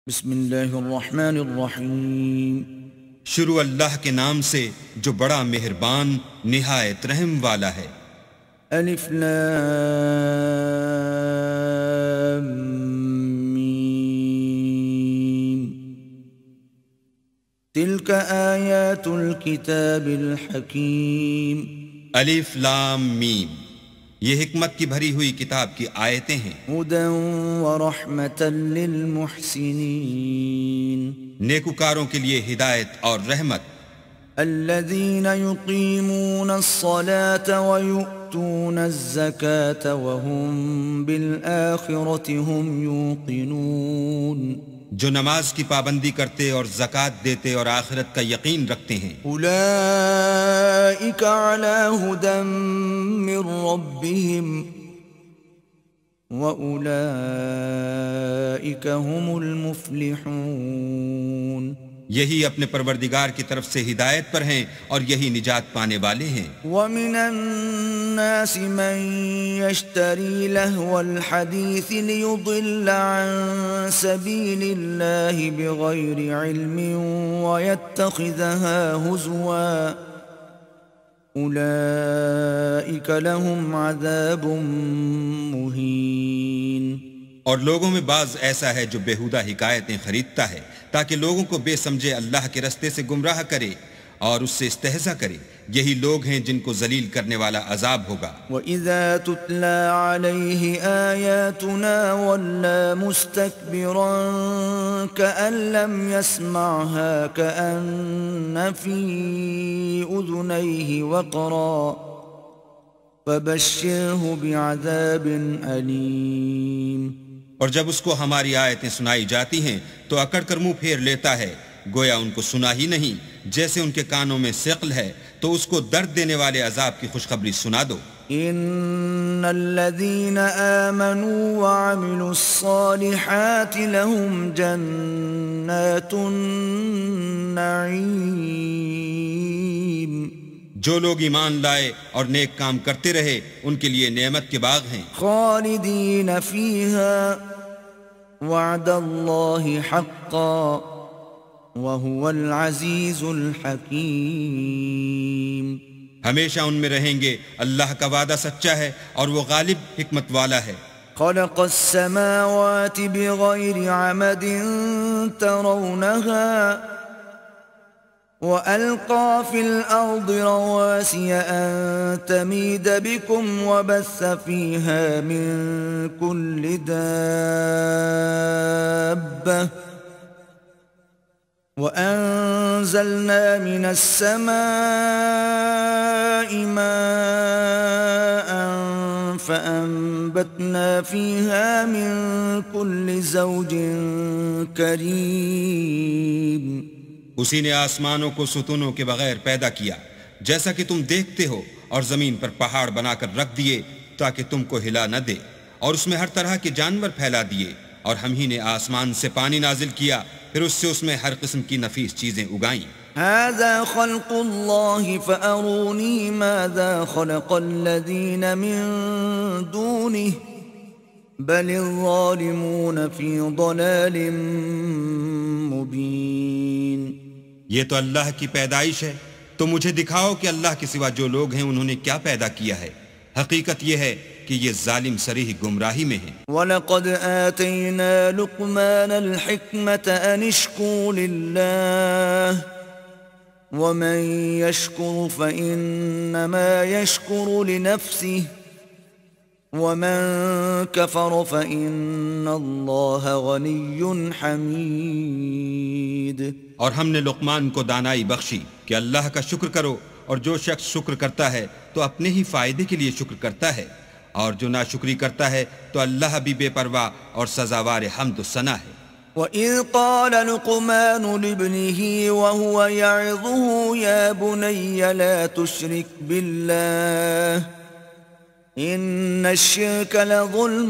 بسم اللہ الرحمن الرحیم۔ شروع اللہ کے نام سے جو بڑا مہربان نہایت رحم والا ہے۔ الف لام میم تلک آیات الکتاب الحکیم۔ الف لام میم، یہ حکمت کی بھری ہوئی کتاب کی آیتیں ہیں۔ ہدی ورحمۃ للمحسنین، نیکوکاروں کے لیے ہدایت اور رحمت۔ الذین یقیمون الصلاة ویؤتون الزکاة وهم بالآخرة هم یوقنون، جو نماز کی پابندی کرتے اور زکوٰۃ دیتے اور آخرت کا یقین رکھتے ہیں۔ اولئک علی ھدی من ربہم واولئک هم المفلحون، یہی اپنے پروردگار کی طرف سے ہدایت پر ہیں اور یہی نجات پانے والے ہیں۔ ومن الناس من يشتري لهو الحديث ليضل عن سبيل الله بغير علم ويتخذها هزوا أولئك لهم عذاب مهين۔ اور لوگوں میں بعض ایسا ہے جو بیہودہ حکایتیں خریدتا ہے تاکہ لوگوں کو بے سمجھے اللہ کے رستے سے گمراہ کرے اور اس سے استہزاء کرے، یہی لوگ ہیں جن کو ذلیل کرنے والا عذاب ہوگا۔ وَإِذَا تُتْلَى عَلَيْهِ آيَاتُنَا وَلَّى مُسْتَكْبِرًا كَأَن لَّمْ يَسْمَعْهَا كَأَنَّ فِي أُذُنَيْهِ وَقْرًا فَبَشِّرْهُ بِعَذَابٍ أَلِيمٍ۔ اور جب اس کو ہماری آیتیں سنائی جاتی ہیں تو اکڑ کر منہ پھیر لیتا ہے، گویا ان کو سنا ہی نہیں، جیسے ان کے کانوں میں ثقل ہے، تو اس کو درد دینے والے عذاب کی خوشخبری سنا دو۔ ان الذين آمنوا وعملوا الصالحات لهم جنات النعيم، جو لوگ ایمان لائے اور نیک کام کرتے رہے ان کے لیے نعمت کے باغ ہیں، خالدین فیہا وعد اللہ حقا وهو العزیز الحکیم۔ ہمیشہ ان میں رہیں گے، اللہ کا وعدہ سچا ہے اور وہ غالب حکمت والا ہے۔ خلق السماوات بغیر عمد ترونها وألقى في الأرض رواسي أن تميد بكم وبث فيها من كل دابة وأنزلنا من السماء ماء فأنبتنا فيها من كل زوج كريم۔ اسی نے آسمانوں کو ستونوں کے بغیر پیدا کیا جیسا کہ تم دیکھتے ہو، اور زمین پر پہاڑ بنا کر رکھ دیے تاکہ تم کو ہلا نہ دے، اور اس میں ہر طرح کے جانور پھیلا دیے، اور ہم ہی نے آسمان سے پانی نازل کیا، پھر اس سے اس میں ہر قسم کی نفیس چیزیں اگائیں۔ هذا خلق اللہ فأرونی ماذا خلق الذین من دونه بل الظالمون فی ضلال مبین۔ یہ تو اللہ کی پیدائش ہے، تو مجھے دکھاؤ کہ اللہ کے سوا جو لوگ ہیں انہوں نے کیا پیدا کیا ہے، حقیقت یہ ہے کہ یہ ظالم صریح گمراہی میں ہیں۔ وَلَقَدْ آتَيْنَا لُقْمَانَ الْحِكْمَةَ أَنِ اشْكُرْ لِلَّهِ وَمَنْ يَشْكُرْ فَإِنَّمَا يَشْكُرُ لِنَفْسِهِ وَمَنْ كَفَرَ فَإِنَّ اللَّهَ غَنِيٌّ حَمِيدٌ۔ اور ہم نے لقمان کو دانائی بخشی کہ اللہ کا شکر کرو، اور جو شخص شکر کرتا ہے تو اپنے ہی فائدے کے لیے شکر کرتا ہے، اور جو ناشکری کرتا ہے تو اللہ بھی بے پرواہ اور سزاوار حمد و ثنا ہے۔ وَإِذْ قَالَ لُقْمَانُ لِابْنِهِ وَهُوَ يَعِظُهُ يَا بُنَيَّ لَا تُشْرِكْ بِاللَّهِ إِنَّ الشِّرْكَ لَظُلْمٌ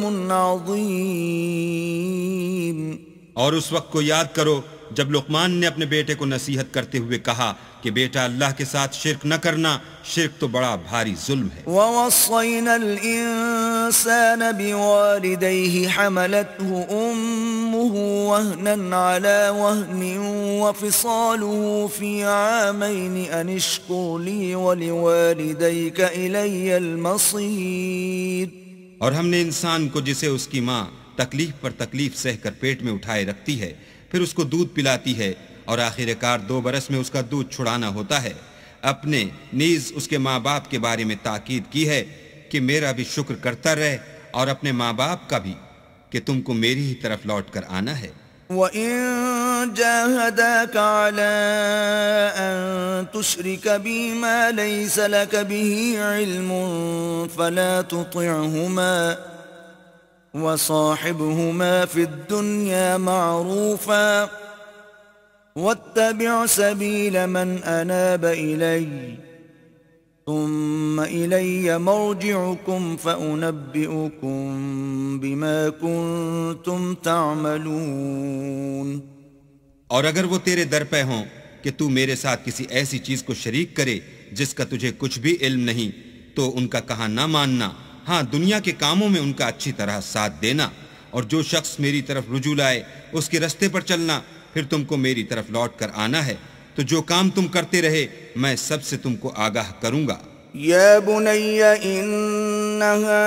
عَظِيمٌ۔ اور اس وقت کو یاد کرو جب لقمان نے اپنے بیٹے کو نصیحت کرتے ہوئے کہا کہ بیٹا اللہ کے ساتھ شرک نہ کرنا، شرک تو بڑا بھاری ظلم ہے۔ وَوَصَّيْنَا الْإِنسَانَ بِوَالِدَيْهِ حَمَلَتْهُ أُمُّهُ وهنا على وهن وفصاله في عامين أن اشكر لي ولوالديك إلي المصير. اور ہم نے انسان کو جسے اس کی ماں تکلیف پر تکلیف سہ کر پیٹ میں اٹھائے رکھتی ہے، پھر اس کو دودھ پلاتی ہے اور آخر کار 2 برس میں اس کا دودھ چھڑانا ہوتا ہے، اپنے نیز اس کے ماں باپ کے بارے میں تاکید کی ہے کہ میرا بھی شکر کرتا رہے اور اپنے ماں باپ کا بھی کہ تم کو میری ہی طرف لوٹ کر آنا ہے. وَإِن جَاهَدَاكَ عَلَىٰ أَن تُشْرِكَ بِي مَا لَيْسَ لَكَ بِهِ عِلْمٌ فَلَا تُطِعْهُمَا وَصَاحِبْهُمَا فِي الدُّنْيَا مَعْرُوفًا وَاتَّبِعْ سَبِيلَ مَنْ أَنَابَ إِلَيَّ ثم إلي مرجعكم فأنبئكم بما كنتم تعملون. اور اگر وہ تیرے در پہ ہوں کہ تو میرے ساتھ کسی ایسی چیز کو شریک کرے جس کا تجھے کچھ بھی علم نہیں تو ان کا کہا نہ ماننا، ہاں دنیا کے کاموں میں ان کا اچھی طرح ساتھ دینا، اور جو شخص میری طرف رجوع لائے اس کے رستے پر چلنا، پھر تم کو میری طرف لوٹ کر آنا ہے، تو جو کام تم کرتے رہے میں سب سے تم کو آگاہ کروں گا. یا بنی انہا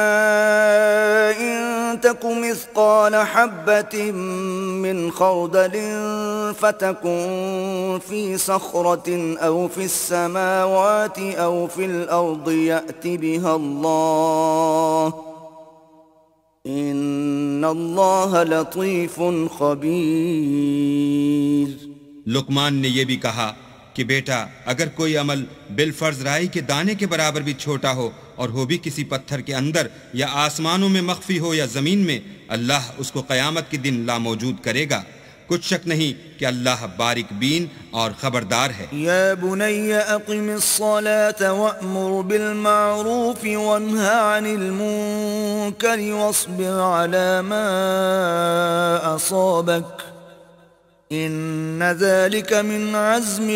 ان تک مثقال حبت من خردل فتکن فی صخرة او فی السماوات او فی الارض یأت بها اللہ ان اللہ لطیف خبیر. لقمان نے یہ بھی کہا کہ بیٹا اگر کوئی عمل بالفرض رائی کے دانے کے برابر بھی چھوٹا ہو اور ہو بھی کسی پتھر کے اندر یا آسمانوں میں مخفی ہو یا زمین میں، اللہ اس کو قیامت کے دن لاموجود کرے گا. کچھ شک نہیں کہ اللہ باریک بین اور خبردار ہے. یا بنی اقم الصلاة وأمر بالمعروف وانہا عن المنکر واصبر على ما اصابک ان ذلك من عزم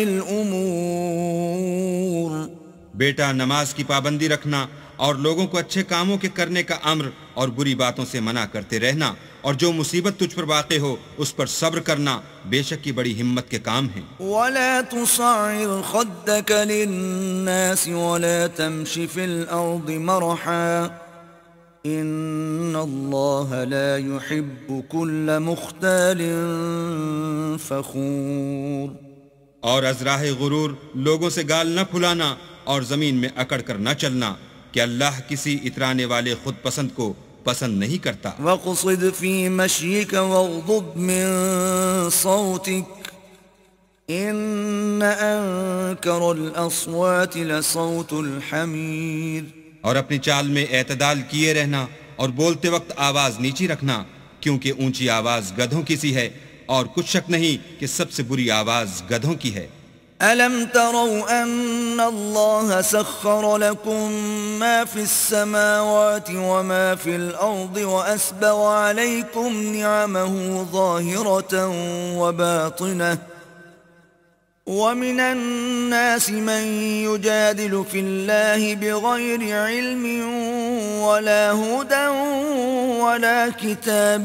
الامور. بیٹا نماز کی پابندی رکھنا اور لوگوں کو اچھے کاموں کے کرنے کا امر اور بری باتوں سے منع کرتے رہنا، اور جو مصیبت تجھ پر واقع ہو اس پر صبر کرنا بے شک یہ بڑی ہمت کے کام ہیں. ولا تصعر خدك للناس ولا تمش في الارض مرحا ان اللہ لا يحب كل مختال فخور. اور از راہ غرور لوگوں سے گال نہ پھلانا اور زمین میں اکڑ کر نہ چلنا کہ اللہ کسی اترانے والے خود پسند کو پسند نہیں کرتا. وَاقْصِدْ فِي مَشْيِكَ وَاغْضُضْ مِن صَوْتِكَ إِنَّ أَنكَرَ الْأَصْوَاتِ لَصَوْتُ الْحَمِيرِ. اور اپنی چال میں اعتدال کیے رہنا اور بولتے وقت آواز نیچی رکھنا، کیونکہ اونچی آواز گدھوں کی سی ہے، اور کچھ شک نہیں کہ سب سے بری آواز گدھوں کی ہے. أَلَمْ تَرَوْا أَنَّ اللَّهَ سَخَّرَ لَكُم مَّا فِي السَّمَاوَاتِ وَمَا فِي الْأَرْضِ وَأَسْبَغَ عَلَيْكُمْ نِعَمَهُ ظَاهِرَةً وَبَاطِنَةً وَمِنَ النَّاسِ مَن يُجَادِلُ فِي اللَّهِ بِغَيْرِ عِلْمٍ وَلَا هُدًى وَلَا كِتَابٍ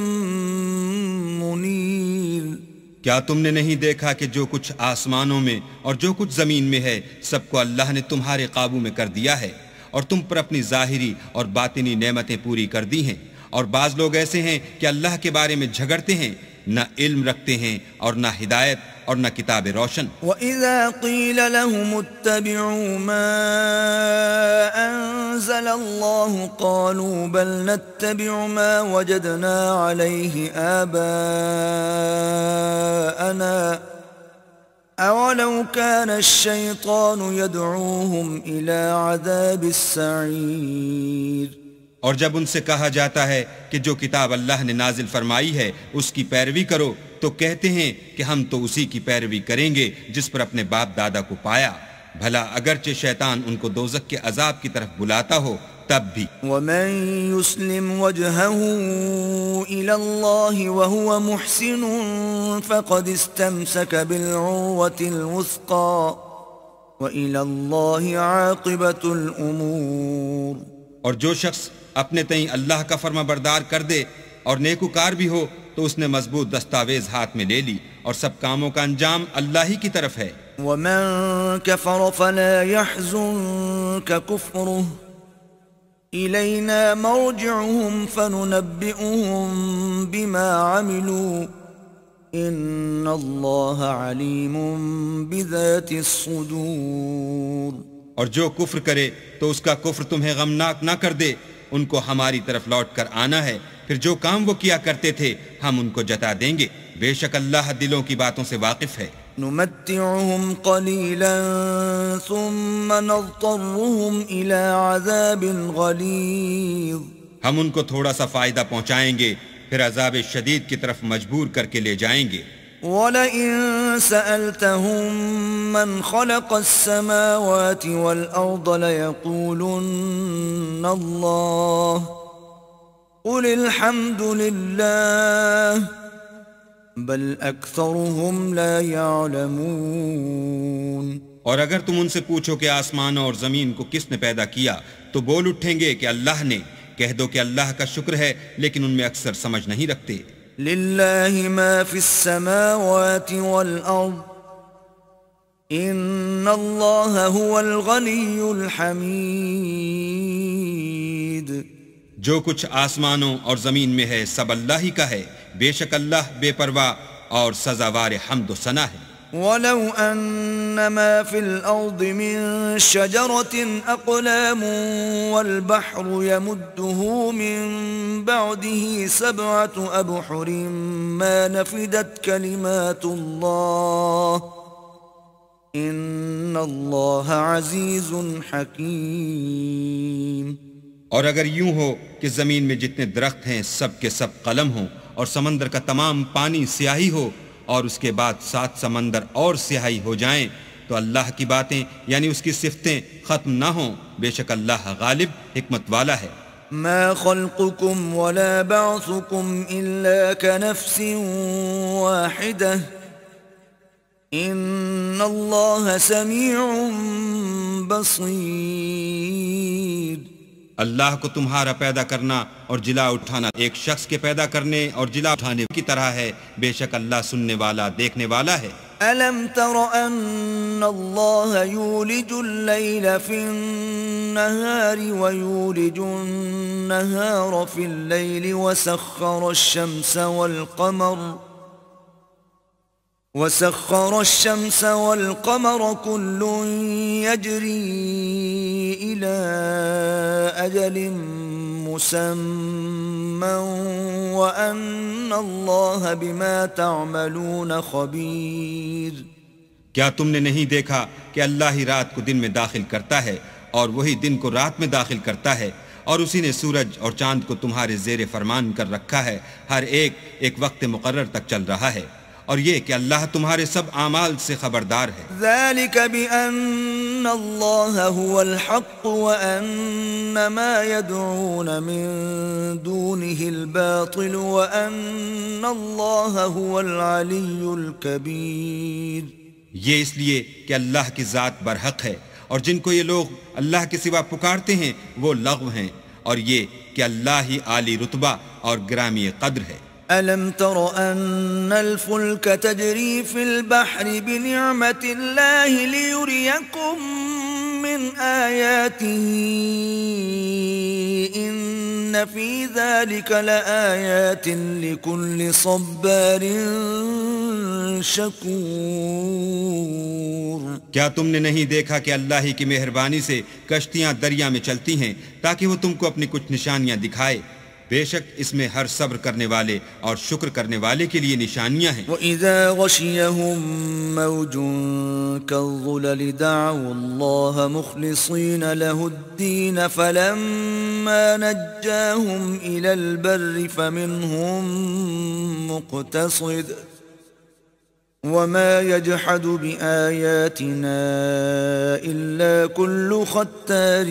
مُنِيرٍ. کیا تم نے نہیں دیکھا کہ جو کچھ آسمانوں میں اور جو کچھ زمین میں ہے سب کو اللہ نے تمہارے قابو میں کر دیا ہے، اور تم پر اپنی ظاہری اور باطنی نعمتیں پوری کر دی ہیں. اور بعض لوگ ایسے ہیں کہ اللہ کے بارے میں جھگڑتے ہیں، نہ علم رکھتے ہیں اور نہ ہدایت اور نہ کتاب روشن. وَإِذَا قِيلَ لَهُمُ اتَّبِعُوا مَا أَنزَلَ اللَّهُ قَالُوا بَلْ نَتَّبِعُ مَا وَجَدْنَا عَلَيْهِ آبَاءَنَا أَوَلَوْ كَانَ الشَّيْطَانُ يَدْعُوهُمْ إِلَى عَذَابِ السَّعِيرِ. اور جب ان سے کہا جاتا ہے کہ جو کتاب اللہ نے نازل فرمائی ہے اس کی پیروی کرو تو کہتے ہیں کہ ہم تو اسی کی پیروی کریں گے جس پر اپنے باپ دادا کو پایا، بھلا اگرچہ شیطان ان کو دوزخ کے عذاب کی طرف بلاتا ہو تب بھی. وَمَن يُسْلِمْ وَجْهَهُ إِلَى اللَّهِ وَهُوَ مُحْسِنٌ فَقَدِ اسْتَمْسَكَ بِالْعُرْوَةِ الْوُثْقَى وَإِلَى اللَّهِ عَاقِبَةُ الْأُمُورِ. اور جو شخص اپنے تئیں اللہ کا فرما بردار کر دے اور نیکوکار بھی ہو تو اس نے مضبوط دستاویز ہاتھ میں لے لی، اور سب کاموں کا انجام اللہ ہی کی طرف ہے۔ ومن كفر فلا يحزنك كفره إلينا مرجعهم فننبئهم بما عملوا إن الله عليم بذات الصدور۔ اور جو کفر کرے تو اس کا کفر تمہیں غمناک نہ کر دے، ان کو ہماری طرف لوٹ کر آنا ہے، پھر جو کام وہ کیا کرتے تھے ہم ان کو جتا دیں گے، بے شک اللہ دلوں کی باتوں سے واقف ہے۔ نمتعهم قليلا ثم نضطرهم إلى عذاب غليظ۔ ہم ان کو تھوڑا سا فائدہ پہنچائیں گے، پھر عذاب شدید کی طرف مجبور کر کے لے جائیں گے۔ وَلَئِن سَأَلْتَهُم مَّنْ خَلَقَ السَّمَاوَاتِ وَالْأَرْضَ لَيَقُولُنَّ اللَّهُ قُلِ الْحَمْدُ لِلَّهِ بَلْ أَكْثَرُهُمْ لَا يَعْلَمُونَ۔ اور اگر تم ان سے پوچھو کہ آسمانوں اور زمین کو کس نے پیدا کیا تو بول اٹھیں گے کہ اللہ نے۔ کہہ دو کہ اللہ کا شکر ہے، لیکن ان میں اکثر سمجھ نہیں رکھتے۔ لِلَّهِ مَا فِي السَّمَاوَاتِ وَالْأَرْضِ إِنَّ اللَّهَ هُوَ الْغَنِيُّ الْحَمِيدُ۔ جو کچھ آسمانوں اور زمین میں ہے سب اللہ ہی کا ہے، بے شک اللہ بے پرواہ اور سزاوار حمد و ثنا ہے۔ وَلَوْ أَنَّ مَا فِي الْأَرْضِ مِن شَجَرَةٍ أَقْلَامٌ وَالْبَحْرُ يَمُدُّهُ مِن بَعْدِهِ سَبْعَةُ أَبْحُرٍ مَا نَفِدَتْ كَلِمَاتُ اللَّهِ إِنَّ اللَّهَ عَزِيزٌ حَكِيمٌ۔ اور اگر یوں ہو کہ زمین میں جتنے درخت ہیں سب کے سب قلم ہوں، اور سمندر کا تمام پانی سیاہی ہو، اور اس کے بعد 7 سمندر اور سیاہی ہو جائیں، تو اللہ کی باتیں یعنی اس کی صفتیں ختم نہ ہوں، بے شک اللہ غالب حکمت والا ہے۔ ما خلقكم ولا بعثكم إلا كنفس واحدة إن الله سميع بصير۔ اللہ کو تمہارا پیدا کرنا اور جلا اٹھانا ایک شخص کے پیدا کرنے اور جلا اٹھانے کی طرح ہے، بے شک اللہ سننے والا دیکھنے والا ہے۔ أَلَمْ تَرَ أَنَّ اللَّهَ يُولِجُ اللَّيْلَ فِي النَّهَارِ وَيُولِجُ النَّهَارَ فِي اللَّيْلِ وَسَخَّرَ الشَّمْسَ وَالْقَمَرَ كُلٌّ يَجْرِي إِلَى أَجَلٍ مُّسَمًّى وَأَنَّ اللَّهَ بِمَا تَعْمَلُونَ خَبِيرٌ۔ کیا تم نے نہیں دیکھا کہ اللہ ہی رات کو دن میں داخل کرتا ہے اور وہی دن کو رات میں داخل کرتا ہے، اور اسی نے سورج اور چاند کو تمہارے زیر فرمان کر رکھا ہے، ہر ایک وقت مقرر تک چل رہا ہے، اور یہ کہ اللہ تمہارے سب اعمال سے خبردار ہے۔ ذَلِكَ بِأَنَّ اللَّهَ هُوَ الْحَقُّ وَأَنَّ مَا يَدْعُونَ مِن دُونِهِ الْبَاطِلُ وَأَنَّ اللَّهَ هُوَ الْعَلِيُّ الْكَبِيرُ۔ یہ اس لیے کہ اللہ کی ذات برحق ہے، اور جن کو یہ لوگ اللہ کے سوا پکارتے ہیں وہ لغو ہیں، اور یہ کہ اللہ ہی عالی رتبہ اور گرامی قدر ہے۔ أَلَمْ تَرَ أَنَّ الْفُلْكَ تَجْرِي فِي الْبَحْرِ بِنِعْمَةِ اللَّهِ لِيُرِيَكُم مِّنْ آيَاتِهِ إِنَّ فِي ذَلِكَ لَآيَاتٍ لِكُلِّ صَبَّارٍ شَكُورٍ۔ کیا تم نے نہیں دیکھا کہ اللہ ہی کی مہربانی سے کشتیاں دریا میں چلتی ہیں تاکہ وہ تم کو اپنی کچھ نشانیاں دکھائے؟ بے شک اس میں ہر صبر کرنے والے اور شکر کرنے والے کے لیے نشانیاں ہیں۔ وَإِذَا غَشِيَهُم مَّوْجٌ كَالظُّلَلِ دَعَوُا اللَّهَ مُخْلِصِينَ لَهُ الدِّينَ فَلَمَّا نَجَّاهُمْ إِلَى الْبَرِّ فَمِنْهُم مُّقْتَصِدٌ وَمَا يَجْحَدُ بِآيَاتِنَا إِلَّا كُلُّ خَتَّارٍ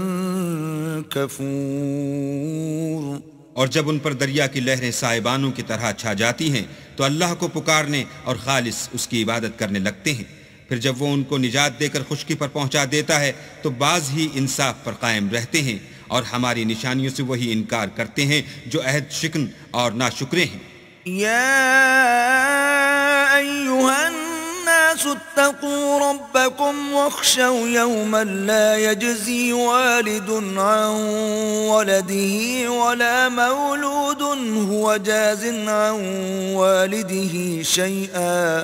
كَفُورٍ۔ اور جب ان پر دریا کی لہریں سائبانوں کی طرح چھا جاتی ہیں تو اللہ کو پکارنے اور خالص اس کی عبادت کرنے لگتے ہیں، پھر جب وہ ان کو نجات دے کر خشکی پر پہنچا دیتا ہے تو بعض ہی انصاف پر قائم رہتے ہیں، اور ہماری نشانیوں سے وہی انکار کرتے ہیں جو عہد شکن اور ناشکرے ہیں۔ يا أيها الناس اتقوا ربكم واخشوا يوما لا يجزي والد عن ولده ولا مولود هو جاز عن والده شيئا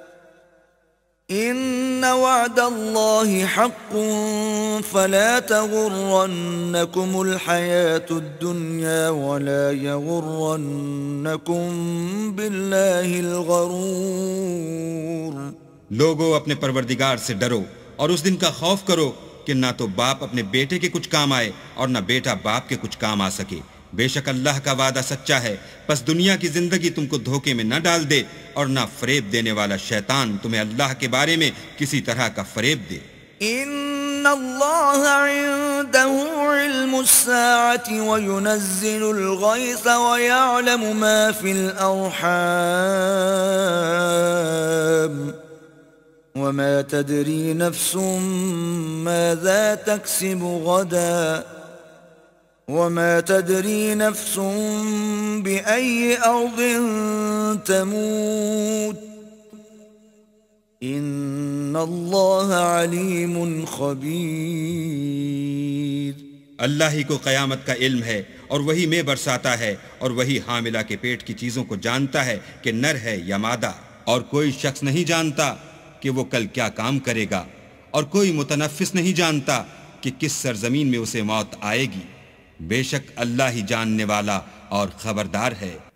إن وعد الله حق فلا تغرنكم الحياة الدنيا ولا يغرنكم بالله الغرور۔ لوگو اپنے پروردگار سے ڈرو اور اس دن کا خوف کرو کہ نہ تو باپ اپنے بیٹے کے کچھ کام آئے اور نہ بیٹا باپ کے کچھ کام آ سکے۔ بے شک اللہ کا وعدہ سچا ہے، پس دنیا کی زندگی تم کو دھوکے میں نہ ڈال دے اور نہ فریب دینے والا شیطان تمہیں اللہ کے بارے میں کسی طرح کا فریب دے۔ ان اللہ عنده علم الساعة وينزل الغيث ويعلم ما في الأرحام وما تدري نفس ماذا تكسب غدا وما تدري نفس بأي أرض تموت إن الله عليم خبير۔ اللہ ہی کو قیامت کا علم ہے اور وہی میں برساتا ہے اور وہی حاملہ کے پیٹ کی چیزوں کو جانتا ہے کہ نر ہے یا مادہ، اور کوئی شخص نہیں جانتا کہ وہ کل کیا کام کرے گا، اور کوئی متنفس نہیں جانتا کہ کس سرزمین میں اسے موت آئے گی۔ بے شک اللہ ہی جاننے والا اور خبردار ہے۔